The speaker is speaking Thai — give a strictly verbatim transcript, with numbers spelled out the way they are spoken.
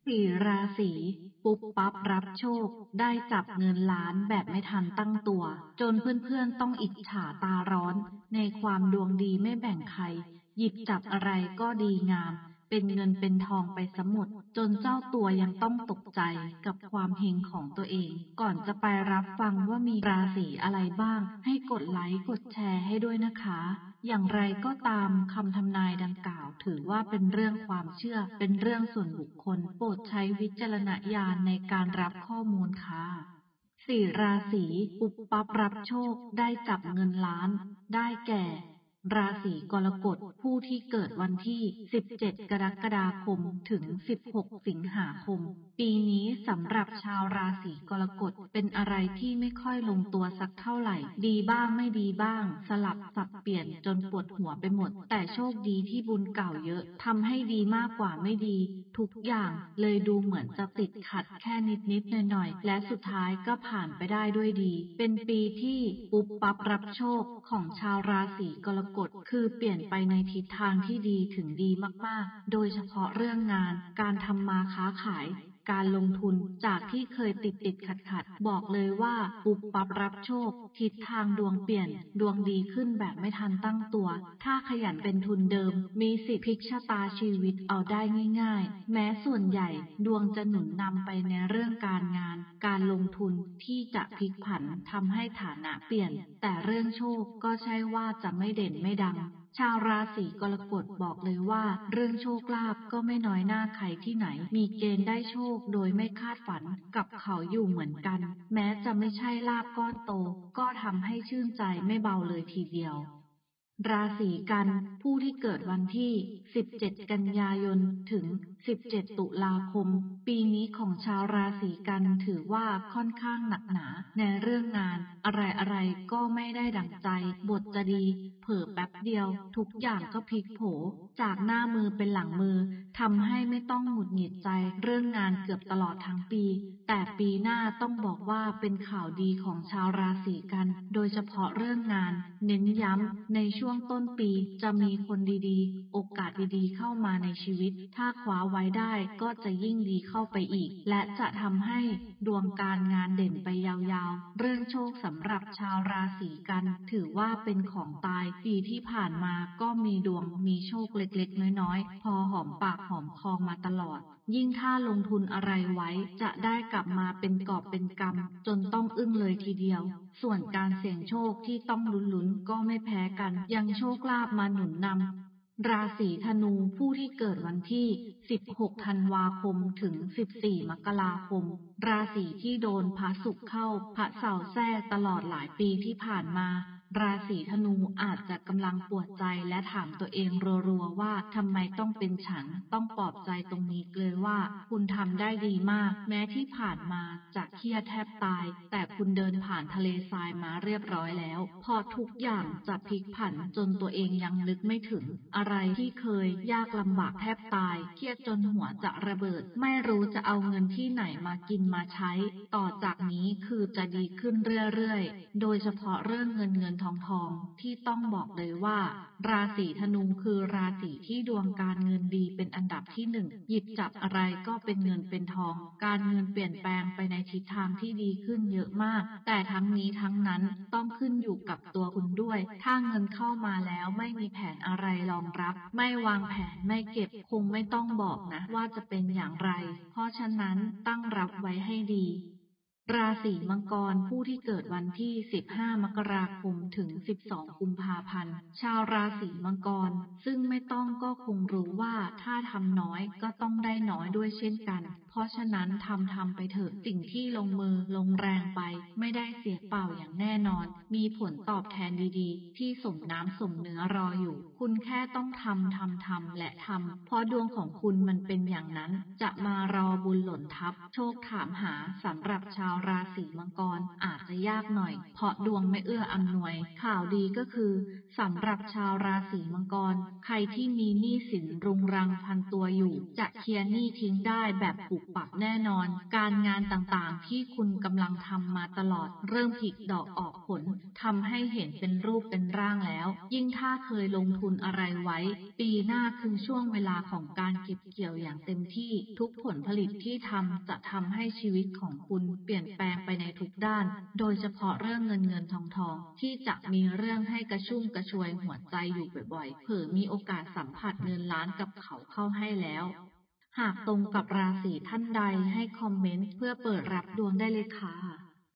สี่ราศีปุ๊บปั๊บรับโชคได้จับเงินล้านแบบไม่ทันตั้งตัวจนเพื่อนๆต้องอิจฉาตาร้อนในความดวงดีไม่แบ่งใครหยิบจับอะไรก็ดีงามเป็นเงินเป็นทองไปซะหมดจนเจ้าตัวยังต้องตกใจกับความเฮงของตัวเองก่อนจะไปรับฟังว่ามีราศีอะไรบ้างให้กดไลค์กดแชร์ให้ด้วยนะคะอย่างไรก็ตามคำทำนายดังกล่าวถือว่าเป็นเรื่องความเชื่อเป็นเรื่องส่วนบุคคลโปรดใช้วิจารณญาณในการรับข้อมูลค่ะสี่ราศีปุ๊บปั๊บรับโชคได้จับเงินล้านได้แก่ราศีกรกฎผู้ที่เกิดวันที่สิบเจ็ดกรกฎาคมถึงสิบหกสิงหาคมปีนี้สำหรับชาวราศีกรกฎเป็นอะไรที่ไม่ค่อยลงตัวสักเท่าไหร่ดีบ้างไม่ดีบ้างสลับสับเปลี่ยนจนปวดหัวไปหมดแต่โชคดีที่บุญเก่าเยอะทำให้ดีมากกว่าไม่ดีทุกอย่างเลยดูเหมือนจะติดขัดแค่นิดๆหน่อยๆและสุดท้ายก็ผ่านไปได้ด้วยดีเป็นปีที่ปุ๊บปั๊บรับโชคของชาวราศีกรกฎคือเปลี่ยนไปในทิศทางที่ดีถึงดีมากๆโดยเฉพาะเรื่องงานการทำมาค้าขายการลงทุนจากที่เคยติดติดขัดขัดบอกเลยว่าปุ๊บปั๊บรับโชคทิศทางดวงเปลี่ยนดวงดีขึ้นแบบไม่ทันตั้งตัวถ้าขยันเป็นทุนเดิมมีสิทธิพลิกชะตาชีวิตเอาได้ง่ายๆแม้ส่วนใหญ่ดวงจะหนุนนำไปในเรื่องการงานการลงทุนที่จะพลิกผันทำให้ฐานะเปลี่ยนแต่เรื่องโชคก็ใช่ว่าจะไม่เด่นไม่ดังชาวราศีกรกฎบอกเลยว่าเรื่องโชคลาภก็ไม่น้อยหน้าใครที่ไหนมีเกณฑ์ได้โชคโดยไม่คาดฝันกับเขาอยู่เหมือนกันแม้จะไม่ใช่ลาภก้อนโตก็ทำให้ชื่นใจไม่เบาเลยทีเดียวราศีกันผู้ที่เกิดวันที่สิบเจ็ดกันยายนถึงสิบเจ็ดตุลาคมปีนี้ของชาวราศีกันถือว่าค่อนข้างหนักหนาในเรื่องงานอะไรๆก็ไม่ได้ดั่งใจบทจะดีเผลอแป๊บเดียวทุกอย่างก็พลิกโผจากหน้ามือเป็นหลังมือทำให้ไม่ต้องหงุดหงิดใจเรื่องงานเกือบตลอดทั้งปีแต่ปีหน้าต้องบอกว่าเป็นข่าวดีของชาวราศีกันโดยเฉพาะเรื่องงานเน้นย้ำในช่วงต้นปีจะมีคนดีๆโอกาสดีๆเข้ามาในชีวิตถ้าคว้าไว้ได้ก็จะยิ่งดีเข้าไปอีกและจะทำให้ดวงการงานเด่นไปยาวๆเรื่องโชคสำหรับชาวราศีกันถือว่าเป็นของตายปีที่ผ่านมาก็มีดวงมีโชคเล็กๆน้อยๆพอหอมปากหอมคอมาตลอดยิ่งถ้าลงทุนอะไรไว้จะได้กลับมาเป็นกอบเป็นกำจนต้องอึ้งเลยทีเดียวส่วนการเสี่ยงโชคที่ต้องลุ้นๆก็ไม่แพ้กันยังโชคลาภมาหนุนนำราศีธนูผู้ที่เกิดวันที่สิบหกธันวาคมถึงสิบสี่มกราคมราศีที่โดนพระศุกร์เข้าพระเสาร์แทรกตลอดหลายปีที่ผ่านมาราศีธนูอาจจะกำลังปวดใจและถามตัวเองรัวๆว่าทำไมต้องเป็นฉันต้องปลอบใจตรงนี้เลยว่าคุณทำได้ดีมากแม้ที่ผ่านมาจะเครียดแทบตายแต่คุณเดินผ่านทะเลทรายมาเรียบร้อยแล้วพอทุกอย่างจะพลิกผันจนตัวเองยังนึกไม่ถึงอะไรที่เคยยากลำบากแทบตายเครียดจนหัวจะระเบิดไม่รู้จะเอาเงินที่ไหนมากินมาใช้ต่อจากนี้คือจะดีขึ้นเรื่อยๆโดยเฉพาะเรื่องเงินเงินทองทองที่ต้องบอกเลยว่าราศีธนูคือราศีที่ดวงการเงินดีเป็นอันดับที่หนึ่งหยิบจับอะไรก็เป็นเงินเป็นทองการเงินเปลี่ยนแปลงไปในทิศทางที่ดีขึ้นเยอะมากแต่ทั้งนี้ทั้งนั้นต้องขึ้นอยู่กับตัวคุณด้วยถ้าเงินเข้ามาแล้วไม่มีแผนอะไรรองรับไม่วางแผนไม่เก็บคงไม่ต้องบอกนะว่าจะเป็นอย่างไรเพราะฉะนั้นตั้งรับไว้ให้ดีราศีมังกรผู้ที่เกิดวันที่สิบห้ามกราคมถึงสิบสองกุมภาพันธ์ชาวราศีมังกรซึ่งไม่ต้องก็คงรู้ว่าถ้าทำน้อยก็ต้องได้น้อยด้วยเช่นกันเพราะฉะนั้นทำทำไปเถอะสิ่งที่ลงมือลงแรงไปไม่ได้เสียเปล่าอย่างแน่นอนมีผลตอบแทนดีๆที่สมน้ำสมเนื้อรออยู่คุณแค่ต้องทำทำทำและทำเพราะดวงของคุณมันเป็นอย่างนั้นจะมารอบุญหล่นทับโชคถามหาสำหรับชาวราศีมังกรอาจจะยากหน่อยเพราะดวงไม่เอื้ออำนวยข่าวดีก็คือสำหรับชาวราศีมังกรใครที่มีหนี้สินรุงรังพันตัวอยู่จะเคลียร์หนี้ทิ้งได้แบบปุบปับแน่นอนการงานต่างๆที่คุณกำลังทำมาตลอดเริ่มผลิดอกออกผลทำให้เห็นเป็นรูปเป็นร่างแล้วยิ่งถ้าเคยลงทุนอะไรไว้ปีหน้าคือช่วงเวลาของการเก็บเกี่ยวอย่างเต็มที่ทุกผลผลิตที่ทำจะทำให้ชีวิตของคุณเปลี่ยนแปลงไปในทุกด้านโดยเฉพาะเรื่องเงินเงินทองทองที่จะมีเรื่องให้กระชุ่มกระชวยหัวใจอยู่บ่อยๆเผลอมีโอกาสสัมผัสเงินล้านกับเขาเข้าให้แล้วหากตรงกับราศีท่านใดให้คอมเมนต์เพื่อเปิดรับดวงได้เลยค่ะ